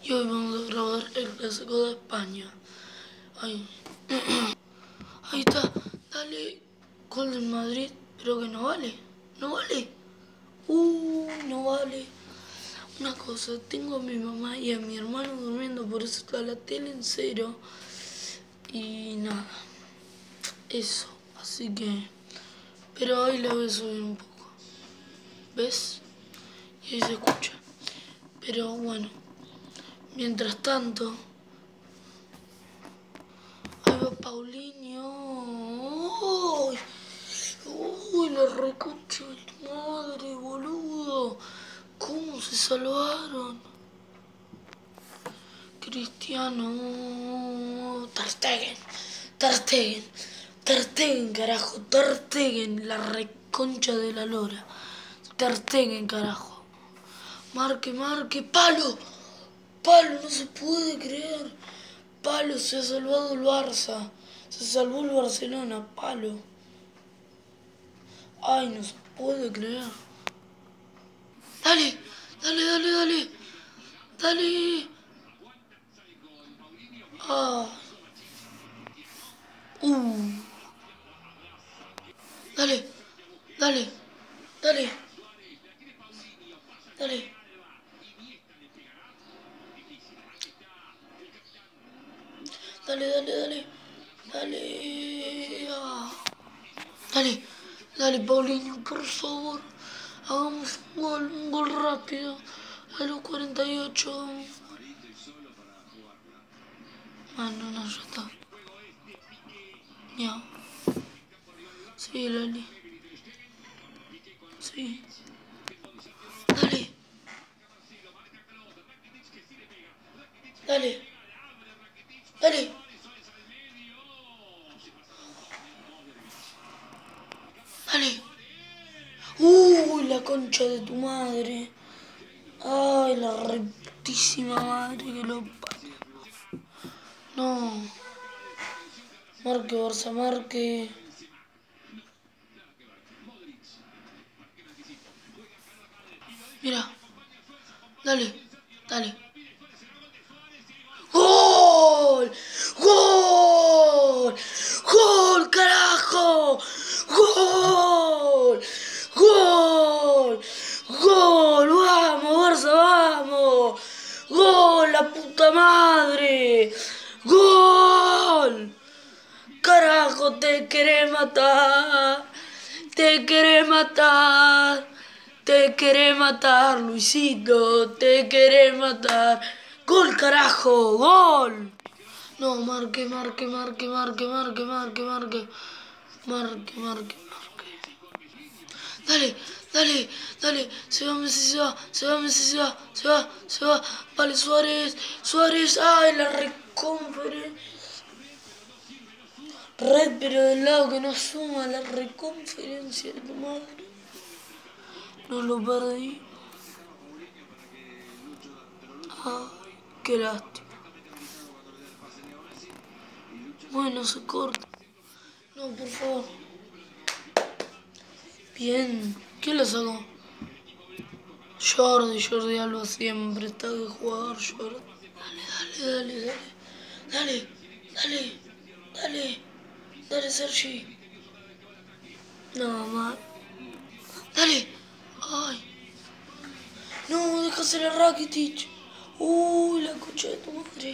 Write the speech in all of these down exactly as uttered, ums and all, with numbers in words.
y hoy vamos a grabar el clásico de España. Ahí, ahí está, dale, gol del Madrid, pero que no vale, no vale, uh, no vale. Una cosa, tengo a mi mamá y a mi hermano durmiendo, por eso está la tele en cero. Y nada, eso, así que, pero hoy la voy a subir un poco, ¿ves? Y ahí se escucha, pero bueno, mientras tanto, ahí va Paulinho. ¡Uy! ¡Uy, la reconcha de tu madre, boludo! ¿Cómo se salvaron? Cristiano... Ter Stegen, Ter Stegen, Ter Stegen, carajo, Ter Stegen, la reconcha de la lora. Ter Stegen, carajo. Marque, marque, palo, palo, no se puede creer. Palo, se ha salvado el Barça, se salvó el Barcelona, palo. Ay, no se puede creer. Dale, dale, dale, dale, dale. Ah. Uh. Dale, dale, dale, dale. Dale, dale, dale, dale. Ah. Dale, dale, Paulinho, por favor. Hagamos un gol, un gol rápido. A los cuarenta y ocho. Ah, no, no, ya está. Miau. Sí, Lali. Sí. Dale. Dale. Dale. Dale. Uy, la concha de tu madre. Ay, la reputísima madre que lo parió. No. Marque, Barça, marque. Mira. Dale, dale. ¡Gol! ¡Gol! ¡Gol, carajo! ¡Gol! ¡Gol! ¡Gol! ¡Vamos, Barça, vamos! ¡Gol, la puta madre! ¡Gol! ¡Carajo, te querés matar! ¡Te querés matar! ¡Te querés matar, Luisito! ¡Te querés matar! ¡Gol, carajo! ¡Gol! No, marque, marque, marque, marque, marque, marque, marque. Marque, marque, marque. Dale, dale, dale. Se va Messi, se va, se va Messi, se va, se va, se va. Vale, Suárez, Suárez. ¡Ay, la reconferencia! Red, pero del lado que no suma, la reconferencia de tu madre. No lo perdí. Ay, qué lástima. Bueno, se corta. No, por favor. Bien. ¿Quién lo sacó? Jordi, Jordi Alba siempre está de jugador, Jordi. Dale, dale, dale, dale. Dale, dale, dale. Dale, Sergi. No, mal. Dale. Ay. No, déjasela a Rakitic. Uy, la concha de tu madre.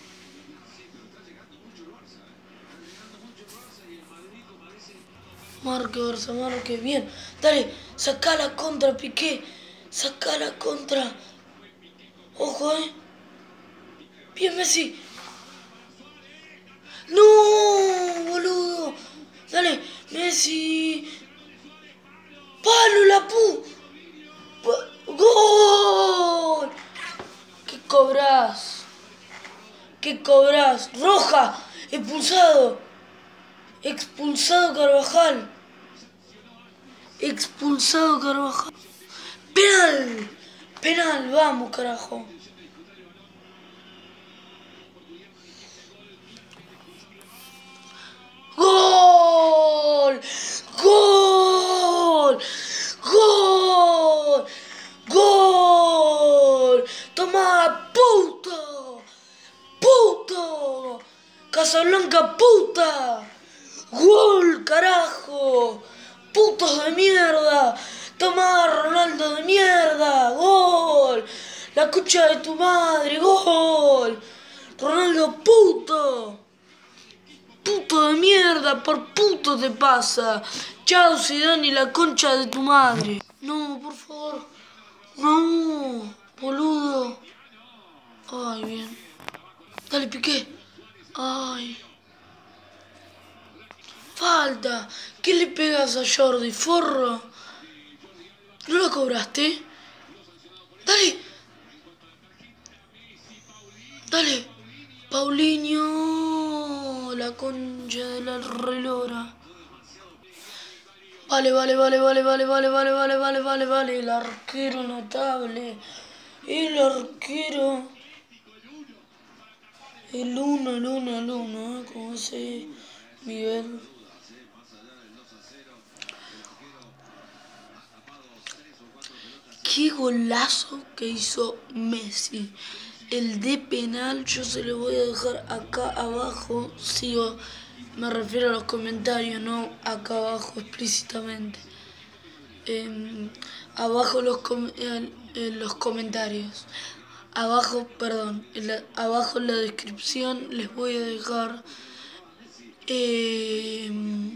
Marque, Barça, marque. Bien. Dale, saca la contra, Piqué. Saca la contra. Ojo, eh. Bien, Messi. No, boludo. Dale, Messi. Palo, la pu. ¡Gol! ¿Qué cobras? ¿Qué cobras? ¡Roja! ¡Expulsado! ¡Expulsado Carvajal! ¡Expulsado Carvajal! ¡Penal! ¡Penal! ¡Vamos, carajo! ¡Gol! ¡Gol! ¡Gol! ¡Gol! ¡Toma, puto! Casablanca, puta. Gol, carajo. Putos de mierda. Tomá, Ronaldo de mierda. Gol. La concha de tu madre. Gol. Ronaldo, puto. Puto de mierda, por puto te pasa. Chao, Zidane y la concha de tu madre. No, por favor. No, boludo. Ay, bien. Dale, Piqué. Ay. Falta. ¿Qué le pegas a Jordi, forro? ¿No lo cobraste? Dale. Dale. Paulinho. La concha de la relora. Vale, vale, vale, vale, vale, vale, vale, vale, vale, vale, vale. El arquero notable. El arquero. El uno, el uno, el uno, ¿eh? Como ese Miguel. Qué golazo que hizo Messi. El de penal yo se lo voy a dejar acá abajo. Sigo, me refiero a los comentarios, no acá abajo explícitamente. Eh, abajo los, com eh, eh, los comentarios. Abajo, perdón, en la, abajo en la descripción les voy a dejar... Eh,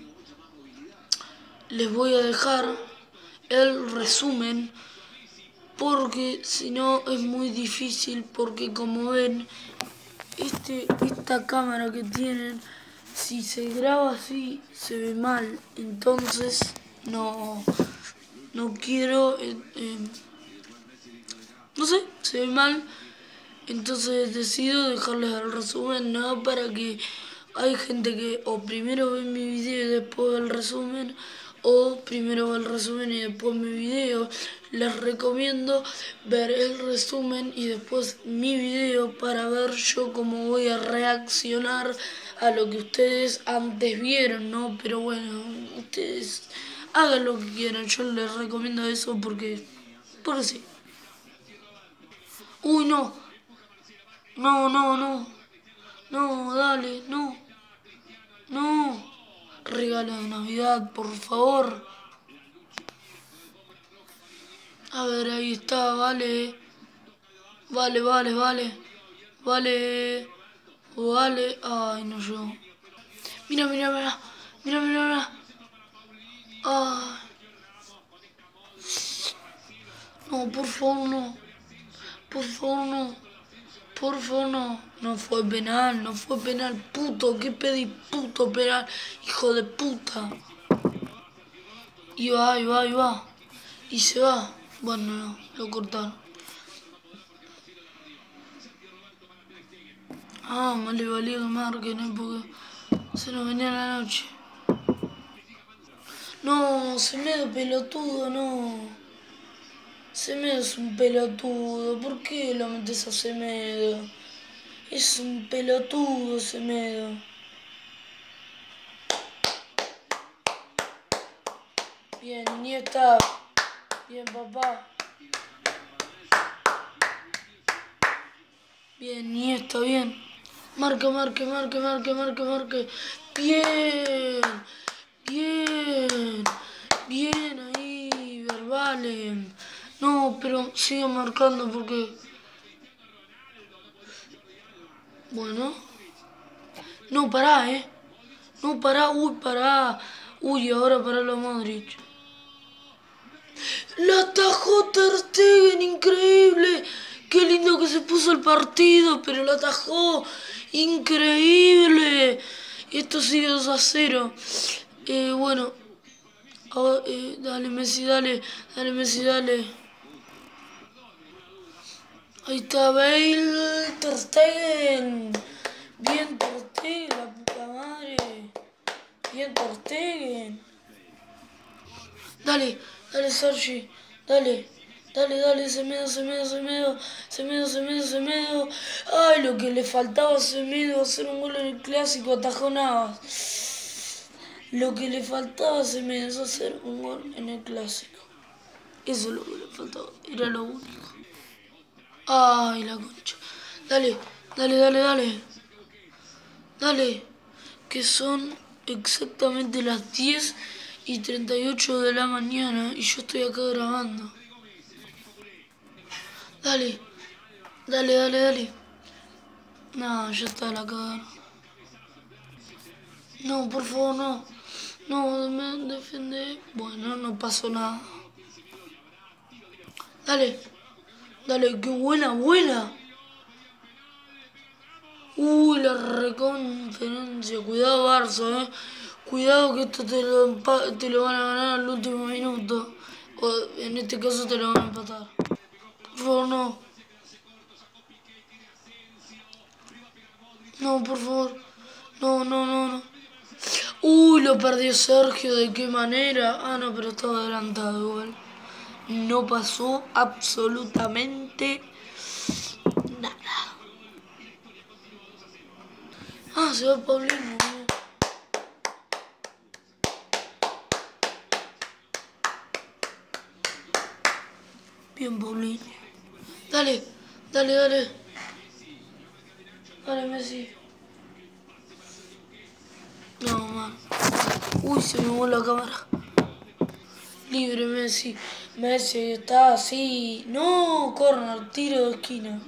les voy a dejar el resumen, porque si no es muy difícil, porque como ven, este, esta cámara que tienen, si se graba así, se ve mal, entonces no, no quiero, eh, eh, no sé, se ve mal, entonces decido dejarles el resumen, no para que hay gente que o primero ve mi video y después ve el resumen, o primero ve el resumen y después mi video. Les recomiendo ver el resumen y después mi video para ver yo cómo voy a reaccionar a lo que ustedes antes vieron, ¿no? Pero bueno, ustedes hagan lo que quieran, yo les recomiendo eso porque, por sí. Uy, no, no, no, no, no, dale, no, no, regalo de Navidad, por favor. A ver, ahí está, vale. Vale, vale, vale. Vale. Vale. Ay, no yo. Mira, mira, mira. Mira, mira, mira. Ay. No, por favor, no. Por favor, no. Por favor, no. No fue penal, no fue penal. Puto, ¿qué pedí? Puto penal. Hijo de puta. Y va, y va, y va. Y se va. Bueno, no, lo cortaron. Ah, más le valía que marquen, ¿eh? Porque se nos venía la noche. No, Semedo pelotudo, no. Semedo es un pelotudo. ¿Por qué lo metes a Semedo? Es un pelotudo, Semedo. Bien, Iniesta. Bien, papá. Bien, Iniesta, bien. Marca, marque, marque, marque, marque, marque. Bien. Bien. Bien ahí, Verbales. No, pero sigue marcando porque... Bueno. No, pará, eh. No, pará, uy, pará. Uy, ahora pará la Modric. La atajó Ter Stegen, increíble. Qué lindo que se puso el partido, pero la atajó. Increíble. Esto sigue dos a cero. Eh, bueno. Oh, eh, dale, Messi, dale. Dale, Messi, dale. Ahí está Bale, Ter Stegen. Bien Ter Stegen, la puta madre. Bien Ter Stegen. Dale, dale, Sergi. Dale. Dale, dale, Semedo, Semedo, Semedo, Semedo, Semedo, Semedo. Ay, lo que le faltaba a Semedo hacer un gol en el clásico, atajó Navas. Lo que le faltaba a Semedo es hacer un gol en el clásico. Eso es lo que le faltaba, era lo único. Ay, la concha. Dale, dale, dale, dale. Dale, que son exactamente las diez y treinta y ocho de la mañana y yo estoy acá grabando. Dale, dale, dale, dale. No, ya está la cara. No, por favor, no. No, me defiende. Bueno, no pasó nada. Dale, dale, qué buena, buena. Uy, la reconferencia. Cuidado, Barça, eh. Cuidado que esto te lo, te lo van a ganar al último minuto. O en este caso te lo van a empatar. Por favor, no. No, por favor. No, no, no, no. Uy, lo perdió Sergio. ¿De qué manera? Ah, no, pero estaba adelantado igual. No pasó absolutamente nada. Ah, se va Paulino. Bien, Paulino. Dale, dale, dale. Dale, Messi. No, man. Uy, se me movió la cámara. Libre, Messi. Messi está así. No, corner, tiro de esquina.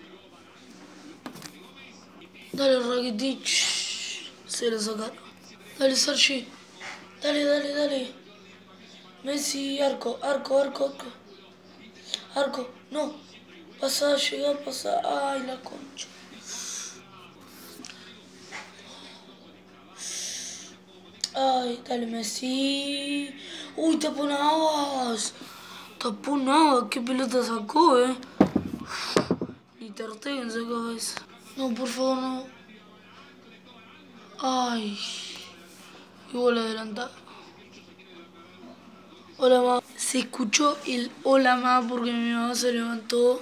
Dale, Rakitic. Se lo sacaron. Dale, Sergi. Dale, dale, dale. Messi, arco, arco, arco, arco. Arco, no. Pasa, llega, pasa. Ay, la concha. Ay, dale, Messi. Uy, tapó Navas. Tapó Navas. ¿Qué pelota sacó, eh? Ni Ter Stegen sacó esa. No, por favor, no. Ay. Igual adelantado. Hola, mamá. Se escuchó el hola, mamá, porque mi mamá se levantó.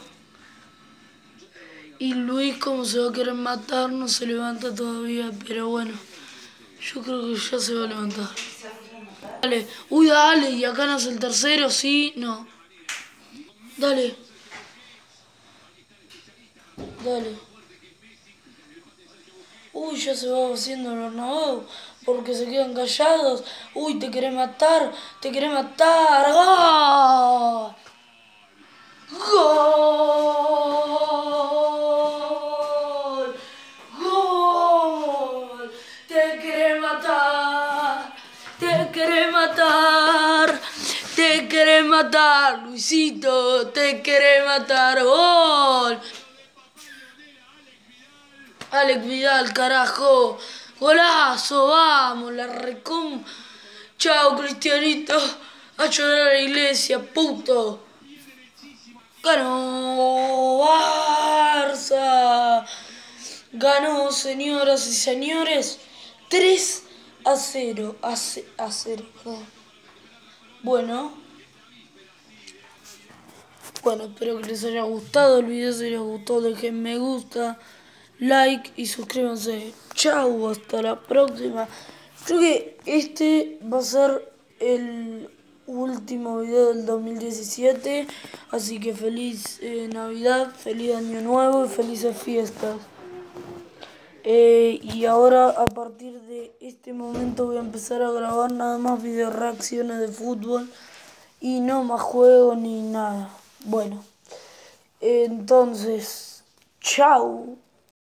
Y Luis, como se va a querer matar, no se levanta todavía. Pero bueno, yo creo que ya se va a levantar. Dale. Uy, dale. Y acá nace el tercero, sí, no. Dale. Dale. Uy, ya se va haciendo el Bernabéu. Porque se quedan callados. Uy, te querés matar. Te querés matar. ¡Gol! ¡Gol! ¡Gol! Te querés matar. Te querés matar. Te querés matar, Luisito. Te querés matar. ¡Gol! Alex Vidal, carajo. Golazo, vamos, la recom... Chao, Cristianito. A llorar a la iglesia, puto. Ganó Barça. Ganó, señoras y señores. tres a cero. A, a cero, perdón. Bueno. Bueno, espero que les haya gustado el video. Si les gustó, dejen me gusta, like y suscríbanse. Chau, hasta la próxima. Creo que este va a ser el último video del dos mil diecisiete. Así que feliz eh, Navidad, feliz Año Nuevo y felices fiestas. Eh, y ahora a partir de este momento voy a empezar a grabar nada más video reacciones de fútbol. Y no más juegos ni nada. Bueno, entonces, chao.